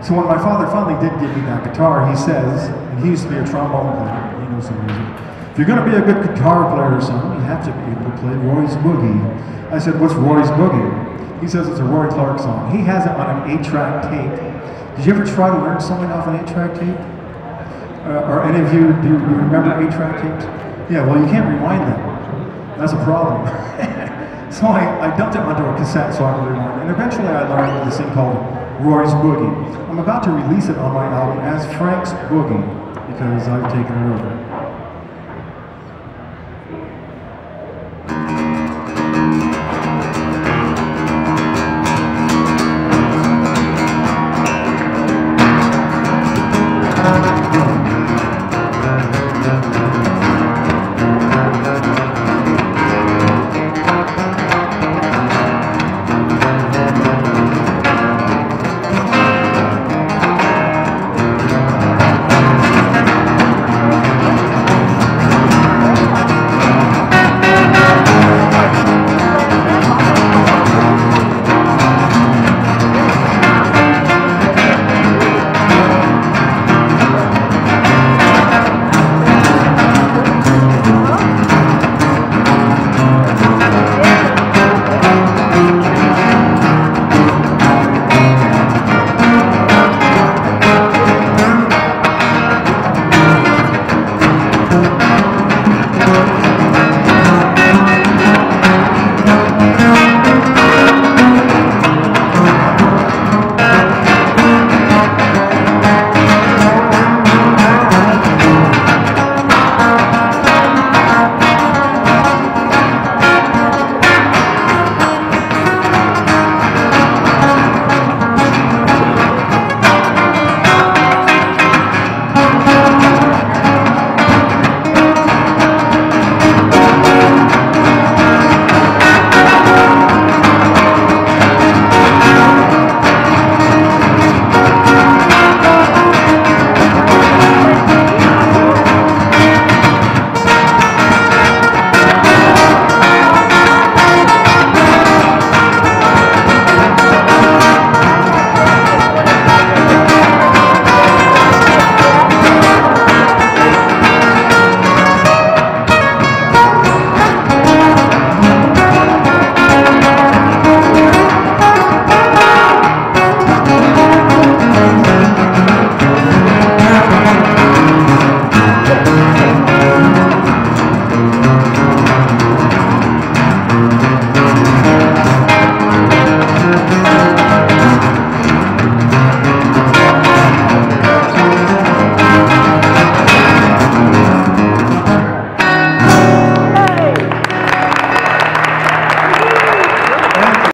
So when my father finally did give me that guitar, he says, and he used to be a trombone player, he knows some music, if you're going to be a good guitar player, son, you have to be able to play Roy's Boogie. I said, what's Roy's Boogie? He says it's a Roy Clark song. He has it on an 8-track tape. Did you ever try to learn something off an 8-track tape? Or any of you, do you remember 8-track tapes? Yeah, well, you can't rewind them. That's a problem. So I dumped it onto a cassette so I could rewind. And eventually I learned this thing called Roy's Boogie. I'm about to release it on my album as Frank's Boogie because I've taken it over.